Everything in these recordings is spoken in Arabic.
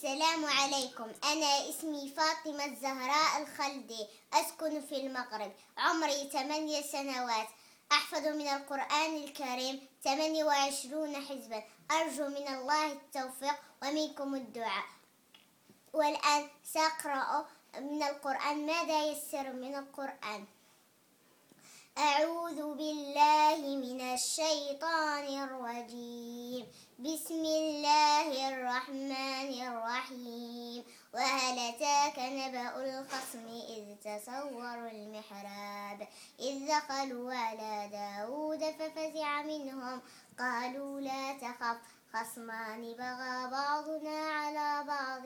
السلام عليكم. أنا اسمي فاطمة الزهراء الخلدي، أسكن في المغرب، عمري 8 سنوات، أحفظ من القرآن الكريم 28 حزبا، أرجو من الله التوفيق ومنكم الدعاء. والآن سأقرأ من القرآن ما ييسر من القرآن. أعوذ بالله من الشيطان الرجيم. بسم الله الرحمن الرحيم. وهل أتاك نبأ الخصم إذ تصوروا المحراب إذ دخلوا على داود ففزع منهم قالوا لا تخف خصمان بغى بعضنا على بعض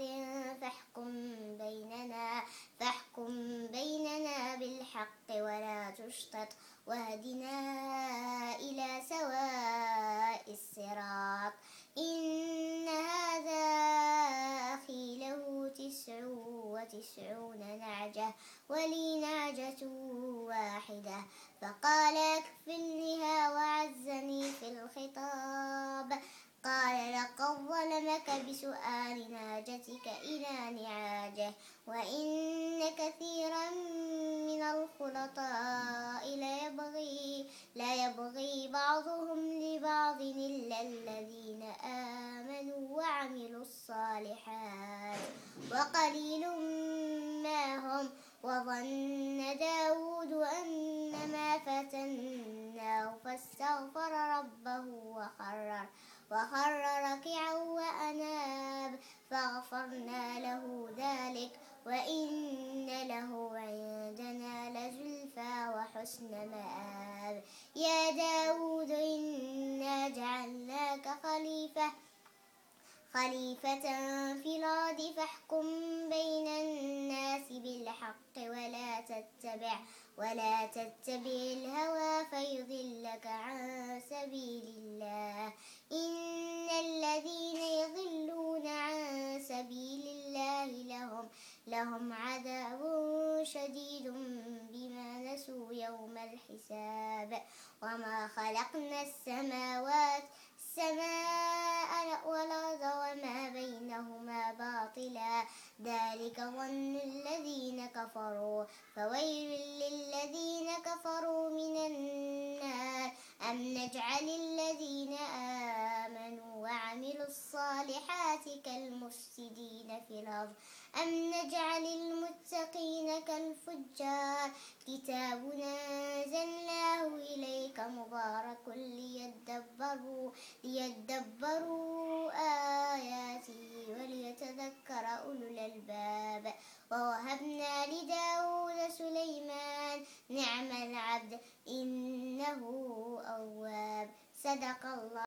فاحكم بيننا بالحق ولا تشطط واهدنا إلى سواء الصراط. إن هذا أخي له 99 نعجة ولي نعجة واحدة فقال أكفلنها وعزني في الخطاب. قال لقد ظلمك بسؤال ناجتك إلى نعاجه وإن كثيرا من الخلطاء لا يبغي بعضهم لبعض إلا الذين آمنوا وعملوا الصالحات وقليل ما هم. وظن داود أنما فتناه فاستغفر ربه وخر ركعا وأناب فغفرنا له ذلك وإن له عندنا لزلفى وحسن مآب. يا داود إنا جعلناك خليفة في الأرض فاحكم بين الناس بالحق ولا تتبع الهوى فيضلك عن سبيل الله. إن الذين يضلون عن سبيل الله لهم عذاب شديد بما نسوا يوم الحساب. وما خلقنا السماء والأرض وما بينهما باطلا ذلك ظن الذين كفروا فويل للذين كفروا من النار. أم نجعل الذين آمنوا وعملوا الصالحات كالمفسدين في الأرض أم نجعل المتقين كالفجار. كتاب أنزلناه إليك مبارك ليدبروا آياته وليتذكر أولو الألباب. ووهبنا لداود سليمان نعم العبد إنه أواب. صدق الله.